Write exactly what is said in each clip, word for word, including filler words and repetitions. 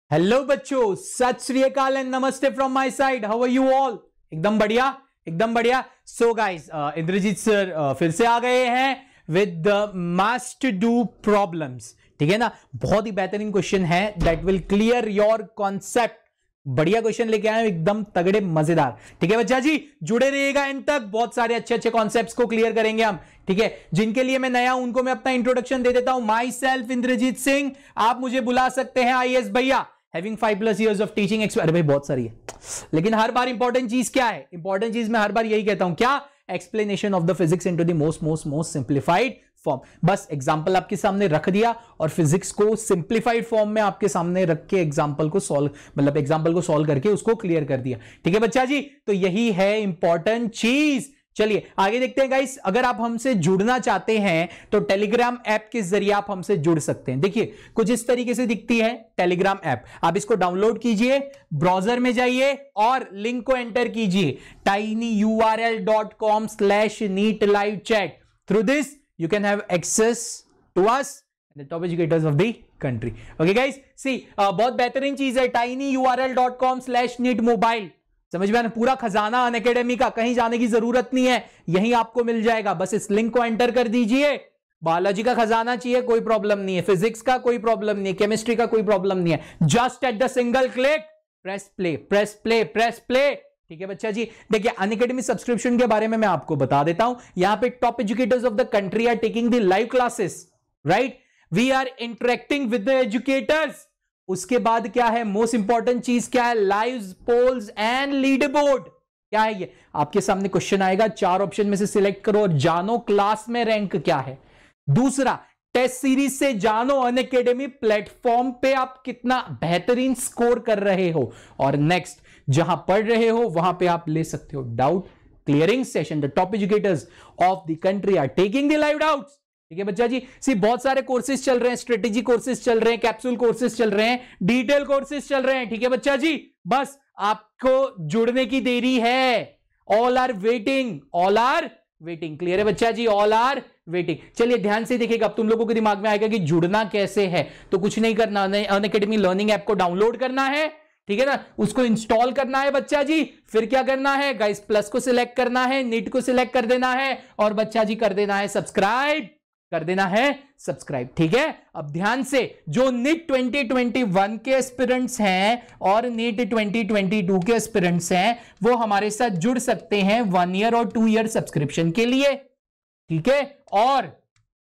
Hello बच्चों, सत श्री अकाल एंड नमस्ते from my side. How are you all? एकदम बढ़िया, एकदम बढ़िया। So guys, Inderjeet sir uh, फिर से आ गए हैं with the must do problems. ठीक है ना, बहुत ही बेहतरीन क्वेश्चन है that will clear your concept. बढ़िया क्वेश्चन लेके आए, एकदम तगड़े मजेदार। ठीक है बच्चा जी, जुड़े रहिएगा एंड तक, बहुत सारे अच्छे अच्छे कॉन्सेप्ट्स को क्लियर करेंगे हम। ठीक है, जिनके लिए मैं नया हूं उनको मैं अपना इंट्रोडक्शन दे देता हूं। माई सेल्फ इंद्रजीत सिंह, आप मुझे बुला सकते हैं आई एस भैया। Having five plus years of teaching experience. अरे भाई बहुत सारी है, लेकिन हर बार इंपॉर्टेंट चीज क्या है? इंपॉर्टेंट चीज मैं हर बार यही कहता हूं, क्या? Explanation of the physics into the most most most simplified form. बस एग्जांपल आपके सामने रख दिया और फिजिक्स को सिंप्लीफाइड फॉर्म में आपके सामने रख के एग्जांपल को सॉल्व, मतलब एग्जांपल को सॉल्व करके उसको क्लियर कर दिया। ठीक है बच्चा जी, तो यही है इंपॉर्टेंट चीज। चलिए आगे देखते हैं गाइस। अगर आप हमसे जुड़ना चाहते हैं तो टेलीग्राम ऐप के जरिए आप हमसे जुड़ सकते हैं। देखिए कुछ इस तरीके से दिखती है टेलीग्राम ऐप। आप इसको डाउनलोड कीजिए, ब्राउजर में जाइए और लिंक को एंटर कीजिए tiny U R L dot com slash NEET live chat. Through this you can have access to us the top educators of the country. Okay guys, see बहुत बेहतरीन चीज है tiny U R L dot com slash NEET mobile. समझ में आना? पूरा खजाना Unacademy का, कहीं जाने की जरूरत नहीं है, यहीं आपको मिल जाएगा। बस इस लिंक को एंटर कर दीजिए। बायोलॉजी का खजाना चाहिए, कोई प्रॉब्लम नहीं है। फिजिक्स का कोई प्रॉब्लम नहीं है, केमिस्ट्री का कोई प्रॉब्लम नहीं है। Just at the single click press play, press play, press play. ठीक है बच्चा जी, देखिए अनअकैडमी सब्सक्रिप्शन के बारे में मैं आपको बता देता हूं। यहां पे top educators of the country are taking the live classes, right? We are interacting with the educators. उसके बाद क्या है, मोस्ट इंपॉर्टेंट चीज क्या है? Live polls and leaderboard. क्या है ये? आपके सामने क्वेश्चन आएगा, चार ऑप्शन में से सिलेक्ट करो और जानो क्लास में रैंक क्या है। दूसरा, टेस्ट सीरीज से जानो अनअकैडमी प्लेटफॉर्म पे आप कितना बेहतरीन स्कोर कर रहे हो। और नेक्स्ट, जहां पढ़ रहे हो वहां पे आप ले सकते हो doubt clearing session. The top educators of the country are taking the live doubts. ठीक है बच्चा जी, सी बहुत सारे कोर्सेज चल रहे हैं, स्ट्रेटेजी कोर्सेज चल रहे हैं, कैप्सूल कोर्सेज चल रहे हैं, डिटेल कोर्सेज चल रहे हैं। ठीक है बच्चा जी, बस आपको जुड़ने की देरी है। All are waiting, all are waiting. Clear है बच्चा जी? All are waiting. चलिए ध्यान से देखिएगा, अब तुम लोगों के दिमाग में आएगा कि जुड़ना कैसे है। तो कुछ नहीं करना, अनअकैडमी लर्निंग ऐप को डाउनलोड करना है, ठीक है ना, उसको इंस्टॉल करना है बच्चा जी। फिर क्या करना है गाइस? प्लस को सिलेक्ट करना है, नीट को सिलेक्ट कर देना है और बच्चा जी कर देना है सब्सक्राइब, कर देना है सब्सक्राइब। ठीक है, अब ध्यान से, जो नीट ट्वेंटी ट्वेंटी वन के एस्पिरेंट्स हैं और नीट ट्वेंटी ट्वेंटी टू के एस्पिरेंट्स हैं, वो हमारे साथ जुड़ सकते हैं वन ईयर और टू ईयर सब्सक्रिप्शन के लिए। ठीक है, और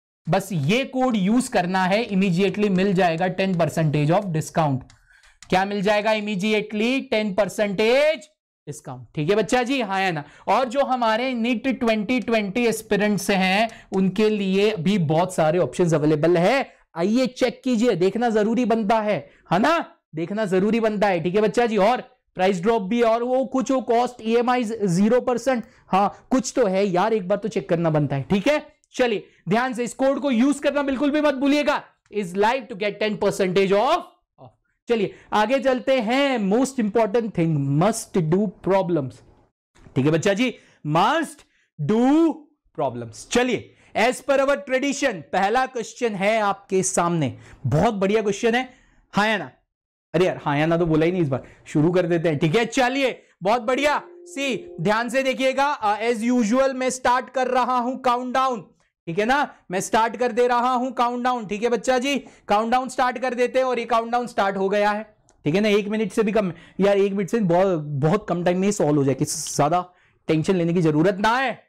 बस ये कोड यूज करना है, इमीडिएटली मिल जाएगा टेन परसेंटेज ऑफ डिस्काउंट। क्या मिल जाएगा? Immediately ten percentage discount. ठीक है बच्चा जी, हाँ है ना? और जो हमारे नीट ट्वेंटी ट्वेंटी एस्पिरेंट्स हैं उनके लिए भी बहुत सारे ऑप्शंस अवेलेबल है। आइए चेक कीजिए, देखना जरूरी बनता है, है ना? देखना जरूरी बनता है। ठीक है बच्चा जी, और प्राइस ड्रॉप भी, और वो कुछ वो cost E M I zero percent, हाँ कुछ तो है यार, एक बार तो चेक करना बनता है। ठीक है, चलिए ध्यान से इस कोड को यूज करना बिल्कुल भी मत भूलिएगा। Is live to get ten percentage off. चलिए आगे चलते हैं। Most important thing, must do problems. ठीक है बच्चा जी, मस्ट डू प्रॉब्लम्स। चलिए एज पर अवर ट्रेडिशन पहला क्वेश्चन है आपके सामने, बहुत बढ़िया क्वेश्चन है। हाँ या ना? अरे यार हाँ या ना तो बोला ही नहीं, इस बार शुरू कर देते हैं। ठीक है, चलिए बहुत बढ़िया। सी ध्यान से देखिएगा, एज यूजुअल मैं स्टार्ट कर रहा हूं काउंटडाउन। ठीक है ना, मैं स्टार्ट कर दे रहा हूं काउंटडाउन। ठीक है बच्चा जी, काउंटडाउन स्टार्ट कर देते हैं और ये काउंटडाउन स्टार्ट हो गया है। ठीक है ना, एक मिनट से भी कम यार, एक मिनट से बहुत बहुत कम टाइम में सॉल्व हो जाए, ज्यादा टेंशन लेने की जरूरत ना है,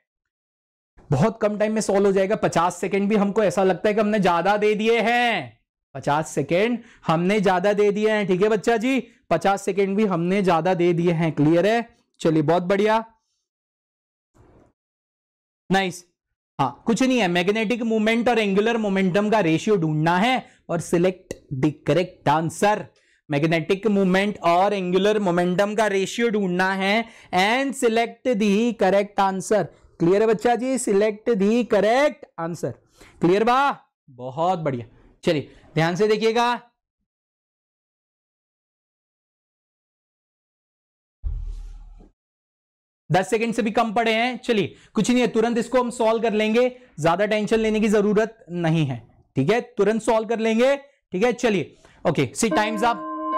बहुत कम टाइम में सॉल्व हो जाएगा। पचास सेकेंड भी हमको ऐसा लगता है कि हमने ज्यादा दे दिए हैं, पचास सेकेंड हमने ज्यादा दे दिए हैं। ठीक है बच्चा जी, पचास सेकेंड भी हमने ज्यादा दे दिए हैं। क्लियर है? चलिए बहुत बढ़िया, नाइस। हाँ कुछ नहीं है, मैग्नेटिक मूवमेंट और एंगुलर मोमेंटम का रेशियो ढूंढना है और select the correct answer. Magnetic movement और एंगुलर मोमेंटम का रेशियो ढूंढना है and select the correct answer. Clear है बच्चा जी? Select the correct answer. Clear बा? बहुत बढ़िया। चलिए ध्यान से देखिएगा, दस सेकंड से भी कम पड़े हैं। चलिए कुछ नहीं है, तुरंत इसको हम सॉल्व कर लेंगे, ज्यादा टेंशन लेने की जरूरत नहीं है। ठीक है, तुरंत सॉल्व कर लेंगे। ठीक है, चलिए ओके, सी टाइम्स अप।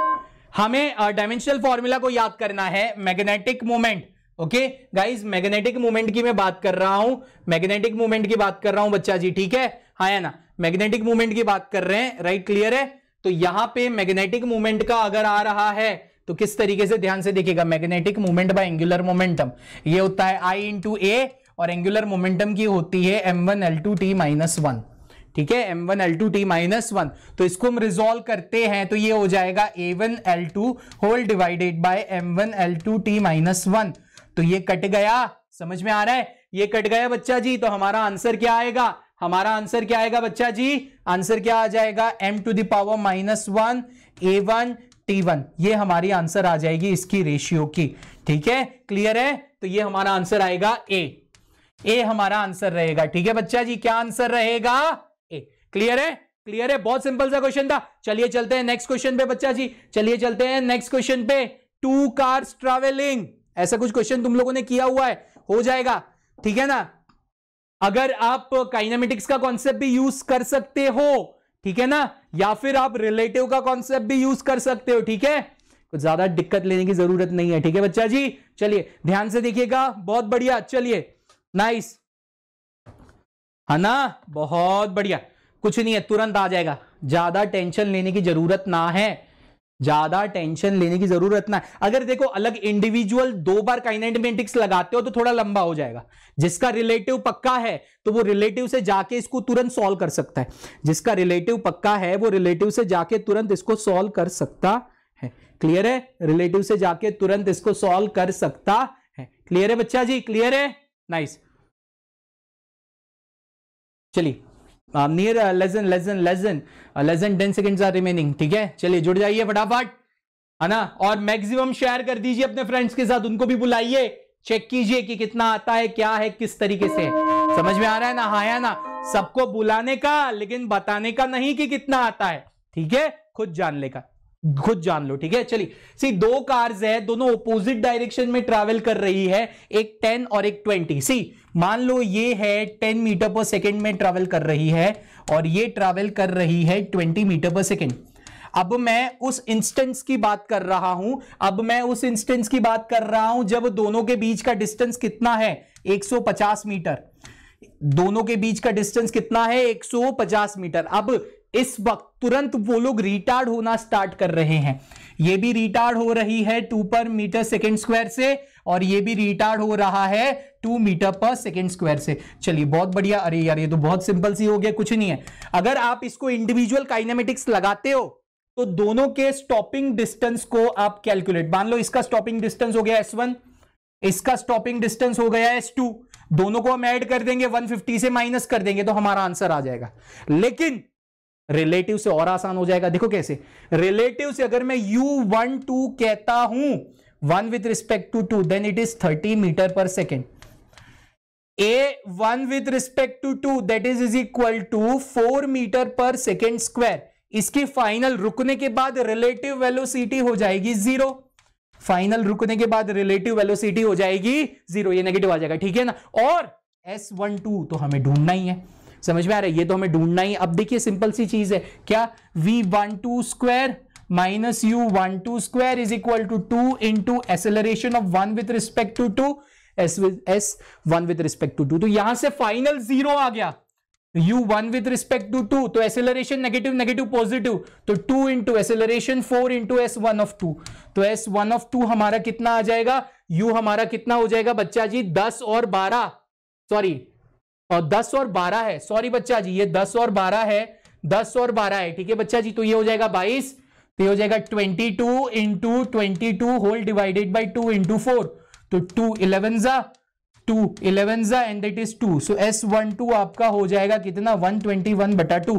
हमें डायमेंशनल फॉर्मूला को याद करना है, magnetic moment. Okay guys, magnetic moment की मैं बात कर रहा हूं, मैग्नेटिक मोमेंट की बात कर रहा हूं बच्चा जी, ठीक है, हाँ या ना, मैग्नेटिक मोमेंट की बात कर रहे हैं, राइट, क्लियर है। तो यहां पे मैग्नेटिक मोमेंट का अगर आ रहा है तो किस तरीके से, ध्यान से देखिएगा, magnetic moment by angular momentum, ये होता है आई इंटू ए, और एंगुलर मोमेंटम की होती है M one L two T minus one, ठीक है, M one L two T minus one. तो इसको हम रिजोल्व करते हैं तो ये हो जाएगा A one L two whole divided by M one L two T minus one. तो ये कट गया, समझ में आ रहा है, ये कट गया बच्चा जी। तो हमारा आंसर क्या आएगा, हमारा आंसर क्या आएगा बच्चा जी, आंसर क्या आ जाएगा, M to the power minus one A one T one, ये हमारी आंसर आ जाएगी इसकी रेशियो की, ठीक है, क्लियर है। तो ये हमारा आंसर आएगा ए, ए हमारा आंसर रहेगा, ठीक है बच्चा जी, क्या आंसर रहेगा, ए, क्लियर है, क्लियर है, बहुत सिंपल सा क्वेश्चन था। चलिए चलते हैं नेक्स्ट क्वेश्चन पे बच्चा जी, चलिए चलते हैं नेक्स्ट क्वेश्चन पे। टू कार्स ट्रैवलिंग, ऐसा कुछ क्वेश्चन तुम लोगों ने किया हुआ है, हो जाएगा, ठीक है ना। अगर आप काइनेमेटिक्स का कॉन्सेप्ट भी यूज कर सकते हो, ठीक है ना, या फिर आप रिलेटिव का कॉन्सेप्ट भी यूज कर सकते हो, ठीक है, कुछ ज्यादा दिक्कत लेने की जरूरत नहीं है, ठीक है बच्चा जी। चलिए ध्यान से देखिएगा, बहुत बढ़िया, चलिए नाइस, है ना, बहुत बढ़िया, कुछ नहीं है, तुरंत आ जाएगा, ज्यादा टेंशन लेने की जरूरत ना है, ज्यादा टेंशन लेने की जरूरत ना है। अगर देखो अलग इंडिविजुअल दो बार काइनेमेटिक्स लगाते हो तो थोड़ा लंबा हो जाएगा। जिसका रिलेटिव पक्का है तो वो रिलेटिव से जाके इसको तुरंत सॉल्व कर सकता है, जिसका रिलेटिव पक्का है वो रिलेटिव से जाके तुरंत इसको सॉल्व कर सकता है, क्लियर है, रिलेटिव से जाके तुरंत इसको सॉल्व कर सकता है, क्लियर है बच्चा जी, क्लियर है, नाइस। चलिए near less than less than less than less than ten seconds are remaining, ठीक है, चलिए जुड़ जाइए फटाफट, है ना, और मैक्सिमम शेयर कर दीजिए अपने फ्रेंड्स के साथ, उनको भी बुलाइए, चेक कीजिए कि कितना आता है, क्या है, किस तरीके से, समझ में आ रहा है ना, हाँ या ना, सबको बुलाने का लेकिन बताने का नहीं कि कितना आता है, ठीक है, खुद जान लेगा, खुद जान लो, ठीक है। चलिए सी, दो कार्स है, दोनों ऑपोजिट डायरेक्शन में ट्रैवल कर रही है, एक टेन और एक ट्वेंटी। सी मान लो ये है टेन मीटर पर सेकेंड में ट्रैवल कर रही है और ये ट्रैवल कर रही है ट्वेंटी मीटर पर सेकेंड। अब मैं उस इंस्टेंस की बात कर रहा हूं, अब मैं उस इंस्टेंस की बात कर रहा हूं जब दोनों के बीच का डिस्टेंस कितना है, एक सौ पचास मीटर, दोनों के बीच का डिस्टेंस कितना है, एक सौ पचास मीटर। अब इस वक्त तुरंत वो लोग रिटार्ड होना स्टार्ट कर रहे हैं, ये भी रिटार्ड हो रही है टू पर मीटर सेकेंड स्क्वायर से और ये भी रिटार्ड हो रहा है two metre per second square से। चलिए बहुत बढ़िया, अरे यार ये तो बहुत सिंपल सी हो गया, कुछ नहीं है। अगर आप इसको इंडिविजुअल काइनेमेटिक्स लगाते हो तो दोनों के स्टॉपिंग डिस्टेंस को आप कैलकुलेट, मान लो इसका स्टॉपिंग डिस्टेंस हो गया एस वन, इसका स्टॉपिंग डिस्टेंस हो गया एस टू, दोनों को हम ऐड कर देंगे, वन फिफ्टी से माइनस कर देंगे तो हमारा आंसर आ जाएगा। लेकिन रिलेटिव से और आसान हो जाएगा, देखो कैसे, रिलेटिव से अगर मैं यू वन टू कहता हूं, one with respect to two, then it is thirty metre per second. A one with respect to two that is is equal to four metre per second square. इसकी final रुकने के बाद relative velocity हो जाएगी zero, final रुकने के बाद relative velocity हो जाएगी जीरो, ये नेगेटिव आ जाएगा, ठीक है ना। और एस वन टू तो हमें ढूंढना ही है, समझ में आ रहा है, ये तो हमें ढूंढना ही। अब देखिए सिंपल सी चीज है, क्या V one two square minus U one two square is equal to two into acceleration of one with respect to two, S S one with respect to two, तो यहां से फाइनल जीरो आ गया, U one with respect to two, तो acceleration negative negative positive, तो two into acceleration four into S one of two, तो S one of two हमारा कितना आ जाएगा, यू हमारा कितना हो जाएगा बच्चा जी, दस और बारह, सॉरी और दस और बारह है, सॉरी बच्चा जी ये दस और बारह है, दस और बारह है, ठीक है बच्चा जी, तो ये हो जाएगा बाईस, तो ये हो जाएगा twenty two into twenty two whole divided by two into four, तो टू इलेवन जा टू इलेवन जा and that is two, so S one two आपका हो जाएगा कितना, वन ट्वेंटी वन बटा टू।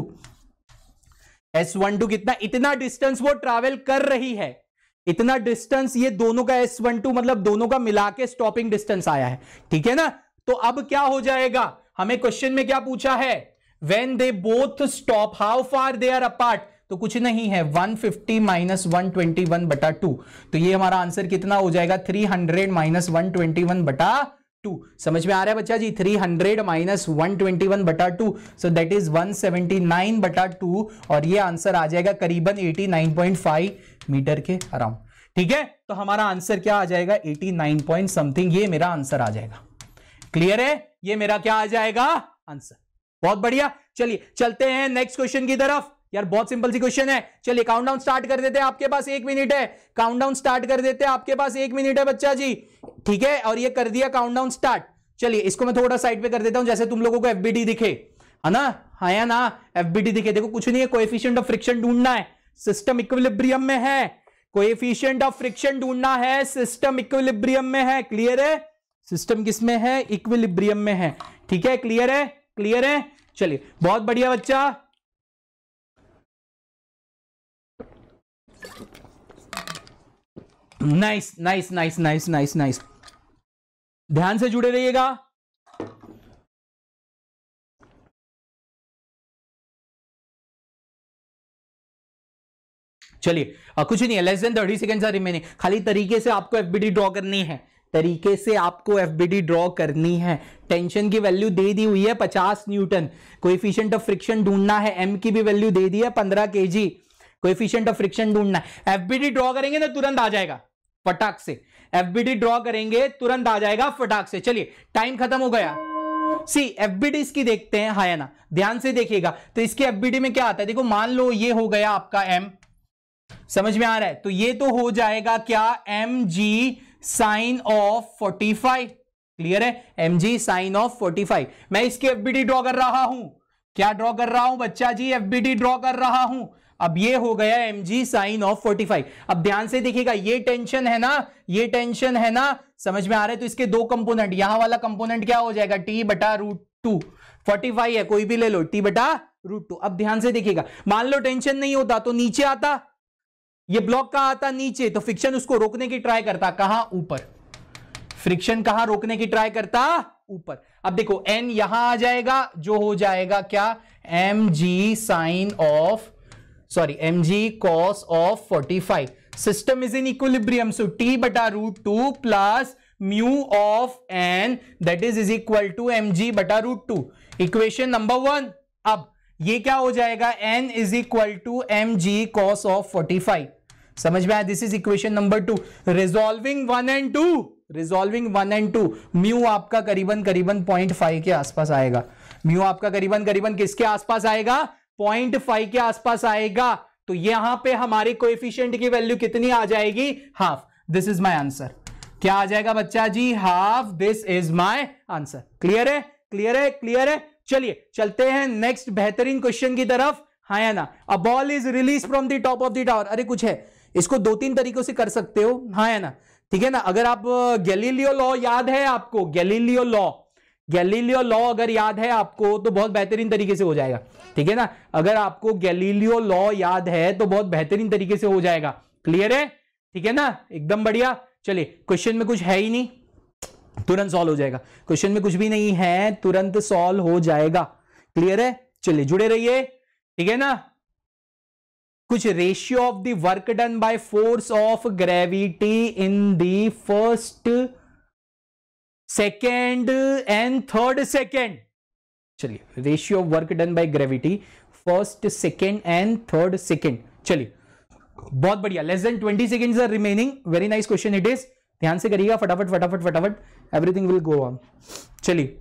एस वन टू कितना, इतना डिस्टेंस वो ट्रैवल कर रही है, इतना डिस्टेंस ये दोनों का एस वन टू मतलब दोनों का मिला के स्टॉपिंग डिस्टेंस आया है, ठीक है ना। तो अब क्या हो जाएगा, हमें क्वेश्चन में क्या पूछा है, when they both stop how far they are apart, तो कुछ नहीं है one fifty minus one twenty one बटा टू, तो ये हमारा आंसर कितना हो जाएगा, three hundred minus one twenty one बटा टू। समझ में आ रहा है बच्चा जी, three hundred minus one twenty one बटा two, so that is one seventy nine बटा टू, और ये आंसर आ जाएगा करीबन eighty nine point five metre के अराउंड। ठीक है, तो हमारा आंसर क्या आ जाएगा, नवासी पॉइंट समथिंग, ये मेरा आंसर आ जाएगा। क्लियर है, ये मेरा क्या आ जाएगा आंसर। बहुत बढ़िया, चलिए चलते हैं नेक्स्ट क्वेश्चन की तरफ। यार बहुत सिंपल सी क्वेश्चन है, चलिए काउंटडाउन स्टार्ट कर देते हैं, आपके पास एक मिनट है, काउंटडाउन स्टार्ट कर देते हैं, आपके पास एक मिनट है बच्चा जी। ठीक है, और ये कर दिया काउंटडाउन स्टार्ट। चलिए इसको मैं थोड़ा साइड पे कर देता हूं, जैसे तुम लोगों को एफबीडी दिखे, है ना, हाँ या ना, एफबीडी दिखे। देखो कुछ नहीं है, कोएफिशिएंट ऑफ फ्रिक्शन ढूंढना है, सिस्टम इक्विलिब्रियम में है, कोएफिशिएंट ऑफ फ्रिक्शन ढूंढना है, सिस्टम इक्विलिब्रियम में है। क्लियर है, सिस्टम किस में है, इक्विलिब्रियम में है। ठीक है, क्लियर है, क्लियर है, चलिए बहुत बढ़िया बच्चा। Nice nice nice nice nice nice, ध्यान से जुड़े रहिएगा। चलिए कुछ नहीं है, less than thirty seconds are remaining. खाली तरीके से आपको एफबीडी ड्रॉ करनी है, तरीके से आपको एफबीडी ड्रॉ करनी है। टेंशन की वैल्यू दे दी हुई है पचास न्यूटन, कोएफिशिएंट ऑफ फ्रिक्शन ढूंढना है, एम की भी वैल्यू दे दी है पंद्रह केजी, कोएफिशिएंट ऑफ फ्रिक्शन ढूंढना है। एफबीडी ड्रॉ करेंगे ना तुरंत आ जाएगा फटाक से, एफबीडी ड्रॉ करेंगे तुरंत आ जाएगा फटाक से। चलिए टाइम खत्म हो गया। सी एफबीडी इसकी देखते हैं, हाँ या ना, ध्यान से देखिएगा। तो इसके एफबीडी में क्या आता है, देखो मान लो ये हो गया आपका एम, समझ में आ रहा है, तो ये तो हो जाएगा क्या, M G sine of forty five. Clear है, M G sine of forty five. मैं इसकी एफबीडी ड्रॉ कर रहा हूं, क्या ड्रॉ कर रहा हूं बच्चा जी, एफबीडी ड्रॉ कर रहा हूं। अब ये हो गया mg sine of forty five. अब ध्यान से देखिएगा, ये टेंशन है ना, ये टेंशन है ना, समझ में आ रहा है। तो इसके दो कंपोनेंट, यहां वाला कंपोनेंट क्या हो जाएगा, t बटा रूट टू, फोर्टी फाइव है कोई भी ले लो, t बटा रूट टू। अब ध्यान से देखिएगा, मान लो टेंशन नहीं होता तो नीचे आता, ये ब्लॉक कहां आता, नीचे, तो फ्रिक्शन उसको रोकने की ट्राई करता, कहां, ऊपर। फ्रिक्शन कहां रोकने की ट्राई करता, ऊपर। अब देखो n यहां आ जाएगा, जो हो जाएगा क्या, mg sine of sorry mg cos of forty five. System is in equilibrium, so t बटा root two plus mu of n that is is equal to mg बटा root two. Equation number one. अब ये क्या हो जाएगा, n is equal to mg cos of forty five. समझ में आया, this is equation number two. Resolving one and two, resolving one and two, mu आपका करीबन करीबन पॉइंट फाइव के आसपास आएगा। म्यू आपका करीबन करीबन किसके आसपास आएगा, पॉइंट फाइव के आसपास आएगा। तो यहां पे हमारे कोएफिशिएंट की वैल्यू कितनी आ जाएगी, half. This is my answer. क्या आ जाएगा बच्चा जी, half. This is my answer. Clear है, क्लियर है, क्लियर है। चलिए चलते हैं नेक्स्ट बेहतरीन क्वेश्चन की तरफ, हाँ या ना। A ball is release from the top of the tower. अरे कुछ है, इसको दो तीन तरीकों से कर सकते हो, हाँ या ना, ठीक है ना। अगर आप गैलीलियो लॉ याद है आपको, गैलीलियो लॉ, गैलीलियो लॉ अगर याद है आपको तो बहुत बेहतरीन तरीके से हो जाएगा, ठीक है ना। अगर आपको गैलीलियो लॉ याद है तो बहुत बेहतरीन तरीके से हो जाएगा। क्लियर है, ठीक है ना, एकदम बढ़िया। चलिए क्वेश्चन में कुछ है ही नहीं, तुरंत सॉल्व हो जाएगा। क्वेश्चन में कुछ भी नहीं है, तुरंत सॉल्व हो जाएगा। क्लियर है, चलिए जुड़े रहिए, ठीक है ना। कुछ ratio of the work done by force of gravity in the first, second and third second. चलिए ratio of work done by gravity first, second and third second. चलिए बहुत बढ़िया, less than twenty seconds are remaining. Very nice question it is, ध्यान से करिएगा, फटाफट फटाफट फटाफट, एवरीथिंग विल गो ऑन। चलिए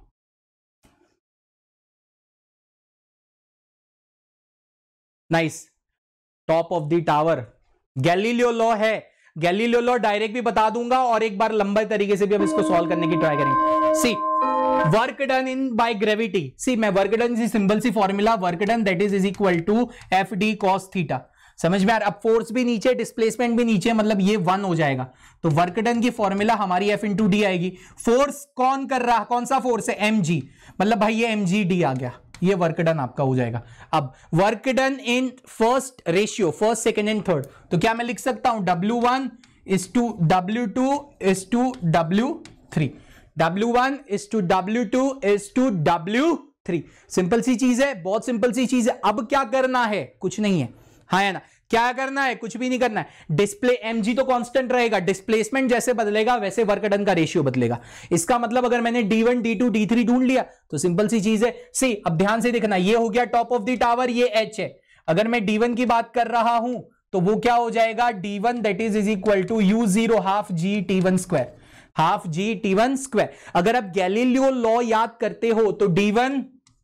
nice, top of the tower, Galileo law है। गैलीलियो लॉ डायरेक्ट भी बता दूंगा और एक बार लंबे तरीके से भी हम इसको सॉल्व करने की ट्राई करेंगे। See work done in by gravity, see मैं वर्क डन सी सिंपल सी formula, work done that is is equal to F D cos theta. समझ में आ रहा, अब फोर्स भी नीचे, डिस्प्लेसमेंट भी नीचे, मतलब ये वन हो जाएगा। तो वर्क डन की फॉर्मूला हमारी एफ इंटू डी आएगी। फोर्स कौन कर रहा, कौन सा फोर्स है, एम जी, मतलब भाई ये एम जी डी आ गया, ये वर्क डन आपका हो जाएगा। अब work done in first ratio, first second and third, तो क्या मैं लिख सकता हूं, W one is to W two is to W three, W one is to W two is to W three. Simple सी चीज है, बहुत सिंपल सी चीज है। अब क्या करना है, कुछ नहीं है, हाँ है ना, क्या करना है, कुछ भी नहीं करना है। डिस्प्ले एमजी तो कांस्टेंट रहेगा, डिस्प्लेसमेंट जैसे बदलेगा वैसे वर्क डन का रेशियो बदलेगा। इसका मतलब अगर मैंने D one D two D three ढूंढ लिया तो सिंपल सी चीज है। सी अब ध्यान से देखना, ये हो गया टॉप ऑफ द टावर, ये एच है। अगर मैं डी वन की बात कर रहा हूं तो वो क्या हो जाएगा D one that is is equal to U zero half G T one square, half G T one square. अगर आप गैलीलियो लॉ याद करते हो तो डी वन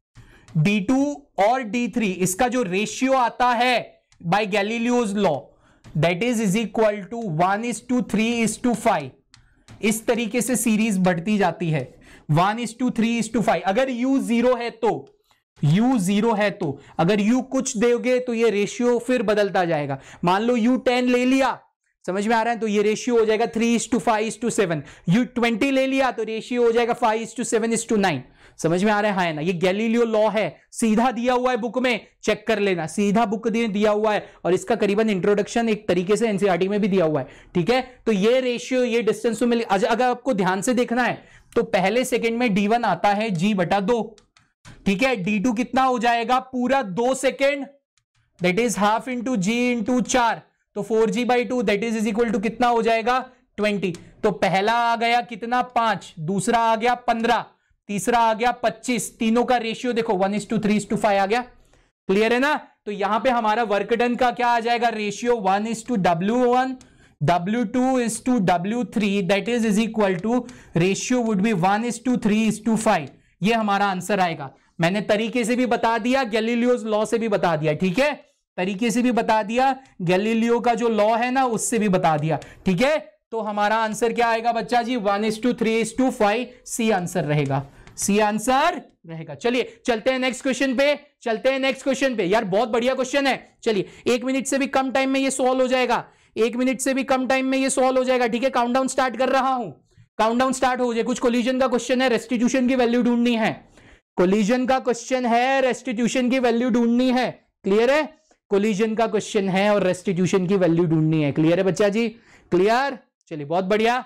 डी टू और डी थ्री इसका जो रेशियो आता है by Galileo's law that is is equal to one is to three is to five. इस तरीके से सीरीज बढ़ती जाती है, one is to three is to five. अगर u जीरो है तो u जीरो है तो अगर u कुछ दोगे तो ये रेशियो फिर बदलता जाएगा। मान लो u टेन ले लिया, समझ में आ रहा है, तो ये रेशियो हो जाएगा three is to five is to seven. U twenty ले लिया तो रेशियो हो जाएगा five is to seven is to nine. समझ में आ रहा है, है ना। ये गैलीलियो लॉ है, सीधा दिया हुआ है बुक में, चेक कर लेना, सीधा बुक दिया हुआ है और इसका करीबन इंट्रोडक्शन एक तरीके से एनसीईआरटी में भी दिया हुआ है, ठीक है। तो ये रेशियो, ये डिस्टेंस तो मिल, अगर आपको ध्यान से देखना है तो पहले सेकंड में डी वन आता है जी बटा दो, ठीक है। डी टू कितना हो जाएगा पूरा दो second, that is half into G into चार, तो four G by two that is is equal to कितना हो जाएगा ट्वेंटी। तो पहला आ गया कितना पांच, दूसरा आ गया पंद्रह, तीसरा आ गया पच्चीस। तीनों का रेशियो देखो one is to three is to five आ गया। क्लियर है ना। तो यहां पे हमारा वर्क डन का क्या आ जाएगा ratio one is to W one, W two is to W three that is is equal to ratio would be one is to three is to five. ये हमारा आंसर आएगा। मैंने तरीके से भी बता दिया, गैलीलियोज लॉ से भी बता दिया, ठीक है। तरीके से भी बता दिया, गैलीलियो का जो लॉ है ना उससे भी बता दिया, ठीक है। तो हमारा आंसर क्या आएगा बच्चा जी one is to three is to five, C answer रहेगा, सी आंसर रहेगा। चलिए चलते हैं नेक्स्ट क्वेश्चन पे, चलते हैं नेक्स्ट क्वेश्चन पे। यार बहुत बढ़िया क्वेश्चन है। चलिए एक मिनट से भी कम टाइम में ये सॉल्व हो जाएगा, एक मिनट से भी कम टाइम में ये सॉल्व हो जाएगा, ठीक है। काउंटडाउन स्टार्ट कर रहा हूं, काउंटडाउन स्टार्ट हो जाए। कुछ कोलिजन का क्वेश्चन है, रेस्टिट्यूशन की वैल्यू ढूंढनी है। कोलिजन का क्वेश्चन है, रेस्टिट्यूशन की वैल्यू ढूंढनी है। क्लियर है, कोलिजन का क्वेश्चन है और रेस्टिट्यूशन की वैल्यू ढूंढनी है। क्लियर है बच्चा जी, क्लियर। चलिए बहुत बढ़िया,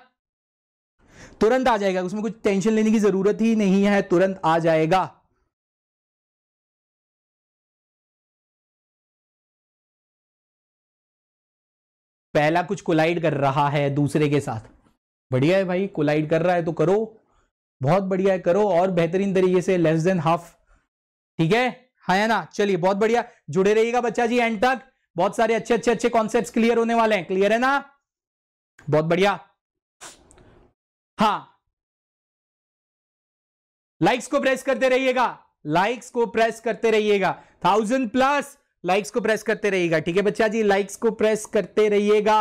तुरंत आ जाएगा, उसमें कुछ टेंशन लेने की जरूरत ही नहीं है, तुरंत आ जाएगा। पहला कुछ कोलाइड कर रहा है दूसरे के साथ, बढ़िया है भाई, कोलाइड कर रहा है तो करो, बहुत बढ़िया है, करो और बेहतरीन तरीके से, लेस देन हाफ, ठीक है, है ना। चलिए बहुत बढ़िया, जुड़े रहिएगा बच्चा जी एंड तक, बहुत सारे अच्छे अच्छे अच्छे कॉन्सेप्ट्स क्लियर होने वाले हैं। क्लियर है ना, बहुत बढ़िया। हाँ, लाइक्स को प्रेस करते रहिएगा, लाइक्स को प्रेस करते रहिएगा, थाउजेंड प्लस लाइक्स को प्रेस करते रहिएगा, ठीक है बच्चा जी, लाइक्स को प्रेस करते रहिएगा।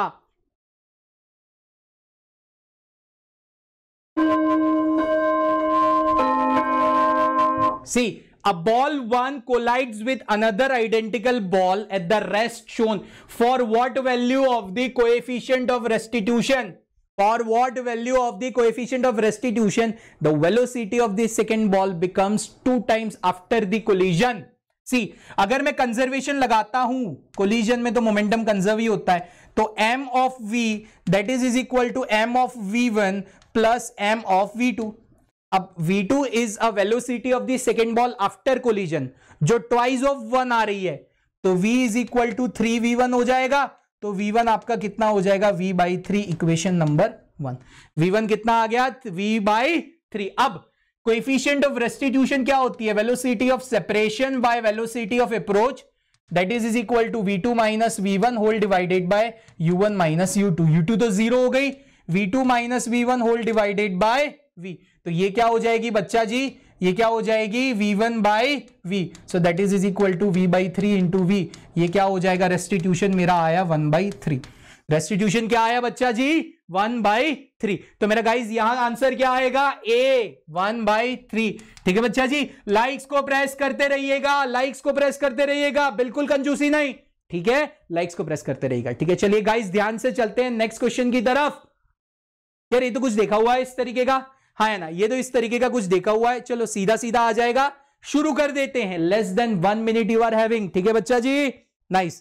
See, a ball one collides with another identical ball at the rest shown. For what value of the coefficient of restitution? For what value of the coefficient of restitution the velocity of the second ball becomes two times after the collision? See, अगर मैं conservation लगाता हूं, collision में तो momentum conserve ही होता है, तो m of v that is is equal to m of v one plus m of v two. अब v two is a velocity of the second ball after collision, जो twice of one आ रही है, तो v is equal to three V one हो जाएगा। तो v one आपका कितना हो जाएगा, v by three, equation number one. v one कितना आ गया, v by थ्री। अब कोएफिशिएंट ऑफ रेस्टिट्यूशन क्या होती है, velocity of separation by velocity of approach, that is is equal to V two minus V one whole divided by U one minus U two. U two तो zero हो गई, V two minus V one whole divided by v, तो ये क्या हो जाएगी बच्चा जी, ये क्या हो जाएगी v one by v, so that is is equal to v by three into v। ये क्या हो जाएगा, रेस्टिट्यूशन मेरा आया वन बाई थ्री। रेस्टिट्यूशन क्या आया बच्चा जी, वन बाई थ्री। तो मेरा गाइज यहां आंसर क्या आएगा, a वन बाई थ्री। ठीक है बच्चा जी, लाइक्स को प्रेस करते रहिएगा, लाइक्स को प्रेस करते रहिएगा, बिल्कुल कंजूसी नहीं, ठीक है, लाइक्स को प्रेस करते रहिएगा, ठीक है। चलिए गाइज ध्यान से चलते हैं नेक्स्ट क्वेश्चन की तरफ। यार ये तो कुछ देखा हुआ है इस तरीके का, हाँ है ना, ये तो इस तरीके का कुछ देखा हुआ है। चलो सीधा सीधा आ जाएगा, शुरू कर देते हैं। Less than one minute you are having, ठीक है बच्चा जी, नाइस।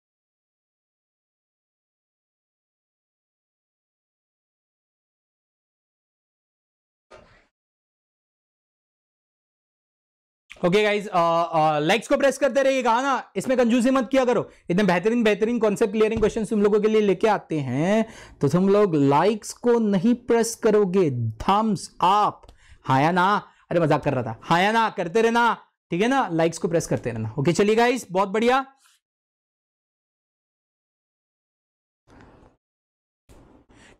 ओके गाइज, लाइक्स को प्रेस करते रहिएगा ना, इसमें कंजूसी मत किया करो। इतने बेहतरीन बेहतरीन कॉन्सेप्ट क्लियरिंग क्वेश्चन तुम लोगों के लिए लेके आते हैं, तो तुम लोग लाइक्स को नहीं प्रेस करोगे, थम्स अप, हाँ या ना, अरे मजाक कर रहा था, हाँ या ना, करते रहना, ठीक है ना, लाइक्स को प्रेस करते रहना। ओके चलिए गाइज, बहुत बढ़िया।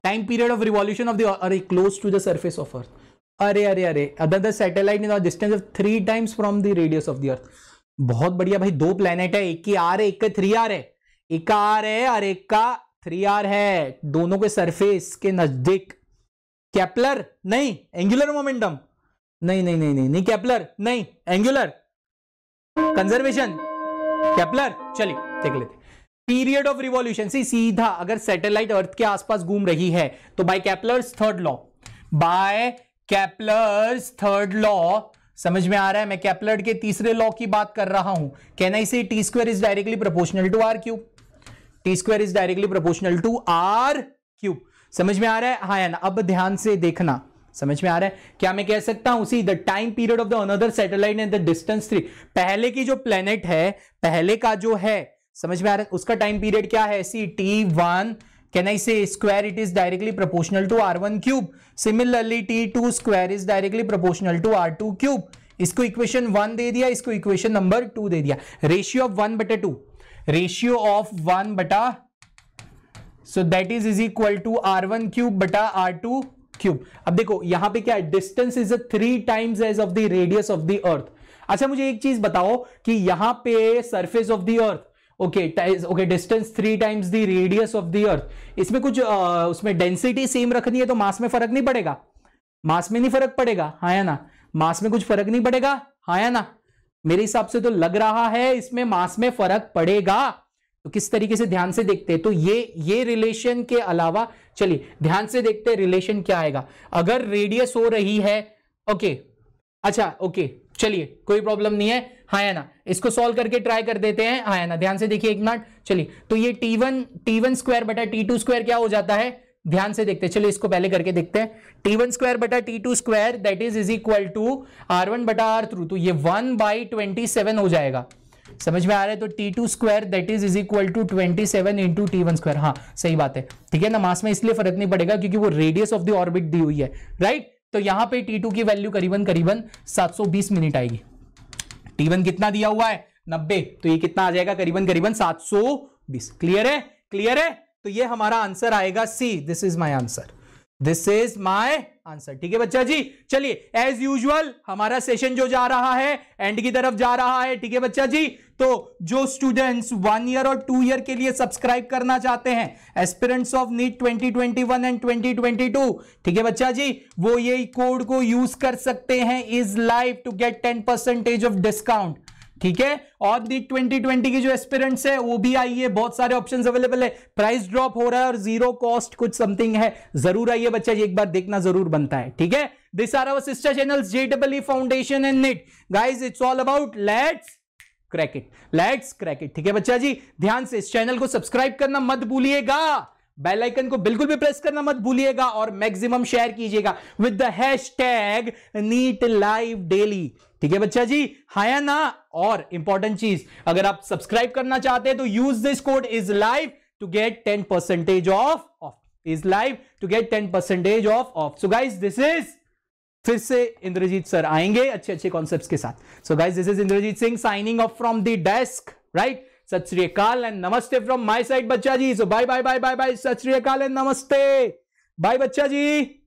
Time period of revolution of the अरे close to the surface of earth, अरे अरे अरे other satellite in distance of three times from the radius of the earth. बहुत बढ़िया भाई, दो प्लेनेट है, एक की आर है, एक का थ्री आर है, एक का आर है और एक का थ्री आर है, दोनों के सरफेस के नजदीक। केपलर नहीं, एंगुलर मोमेंटम नहीं नहीं नहीं नहीं नहीं केपलर नहीं, एंगुलर कंजर्वेशन केपलर। चलिए देख लेते। पीरियड ऑफ रिवॉल्यूशन सी सीधा अगर सैटेलाइट अर्थ के आसपास घूम रही है तो by Kepler's third law, by Kepler's third law, समझ में आ रहा है? मैं केपलर के तीसरे लॉ की बात कर रहा हूं। Can I say T square is directly proportional to R cube, T square is directly proportional to R cube. समझ में आ रहा है? हाँ या ना? अब ध्यान से देखना, समझ में आ रहा है? क्या मैं कह सकता हूं see the time period of the another satellite and the distance three, पहले की जो प्लेनेट है, पहले का जो है, समझ में आ रहा है, उसका टाइम पीरियड क्या है? See T one, can I say square it is directly proportional to R one cube. Similarly T two square is directly proportional to R two cube. इसको इक्वेशन वन दे दिया, इसको इक्वेशन नंबर टू दे दिया। Ratio of one बटा two, ratio of one बटा, so that is is equal to R one cube बटा R two cube. अब देखो यहां पे क्या है, distance is a three times as of the radius of the earth. अच्छा मुझे एक चीज बताओ कि यहां पे surface of the earth, okay okay, distance three times the radius of the earth, इसमें कुछ आ, उसमें डेंसिटी सेम रखनी है तो मास में फर्क नहीं पड़ेगा? मास में नहीं फर्क पड़ेगा, हाँ या ना? मास में कुछ फर्क नहीं पड़ेगा, हाँ या ना? मेरे हिसाब से तो लग रहा है इसमें मास में फर्क पड़ेगा। तो किस तरीके से, ध्यान से देखते हैं। तो ये ये रिलेशन के अलावा, चलिए ध्यान से देखते हैं रिलेशन क्या आएगा। अगर रेडियस हो रही है, ओके अच्छा ओके चलिए कोई प्रॉब्लम नहीं है, हाँ या ना? इसको सॉल्व करके ट्राई कर देते हैं, हाँ या ना? ध्यान से देखिए एक मिनट। चलिए तो ये T one T one square बटा टी टू स्क्वायर क्या हो जाता है, ध्यान से देखते हैं। चलिए इसको पहले करके देखते हैं। टी वन स्क्वायर बटा T two square that is is equal to R one बटा आर थ्रू, तो ये वन बाई ट्वेंटी सेवन हो जाएगा। समझ में आ रहा है? तो T two square that is is equal to twenty seven into T one square. हाँ सही बात है, ठीक है ना? मास में इसलिए फर्क नहीं पड़ेगा क्योंकि वो रेडियस ऑफ द ऑर्बिट दी हुई है, राइट? तो यहां पे टी टू की वैल्यू करीबन करीबन सात सौ बीस मिनट आएगी। टी वन कितना दिया हुआ है, नब्बे, तो ये कितना आ जाएगा, करीबन करीबन सात सौ बीस। क्लियर है? क्लियर है? तो ये हमारा आंसर आएगा C. This is my answer, this is my answer. ठीक है बच्चा जी? चलिए एज यूजुअल हमारा सेशन जो जा रहा है एंड की तरफ जा रहा है, ठीक है बच्चा जी? तो जो स्टूडेंट्स वन ईयर और टू ईयर के लिए सब्सक्राइब करना चाहते हैं, aspirants of NEET twenty twenty one and twenty twenty two, ठीक है बच्चा जी, वो ये कोड को यूज कर सकते हैं, is live, to get ten percentage of discount. ठीक है? और नीट ट्वेंटी ट्वेंटी की जो एस्पिरेंट्स है वो भी आइए, बहुत सारे ऑप्शंस अवेलेबल है, प्राइस ड्रॉप हो रहा है और जीरो कॉस्ट कुछ समथिंग है, जरूर आइए बच्चा जी, एक बार देखना जरूर बनता है। ठीक है? This are our sister channels JW foundation and NEET. Guys it's all about let's crack it, let's crack it. ठीक है बच्चा जी? ध्यान से इस चैनल को सब्सक्राइब करना मत भूलिएगा, बेल आइकन को बिल्कुल भी प्रेस करना मत भूलिएगा और मैक्सिमम शेयर कीजिएगा with the hashtag NEET live daily. ठीक है बच्चा जी? हाँ या ना? और इंपॉर्टेंट चीज, अगर आप सब्सक्राइब करना चाहते हैं तो use this code is live to get ten percentage of of is live to get ten percentage of of. So guys this is, फिर से इंद्रजीत सर आएंगे अच्छे अच्छे कॉन्सेप्ट्स के साथ। So guys this is Indrajeet Singh signing off from the desk, right? सत श्री अकाल एंड नमस्ते फ्रॉम माय साइड बच्चा जी। So bye bye bye bye bye, सत श्री अकाल एंड नमस्ते, बाय बच्चा जी।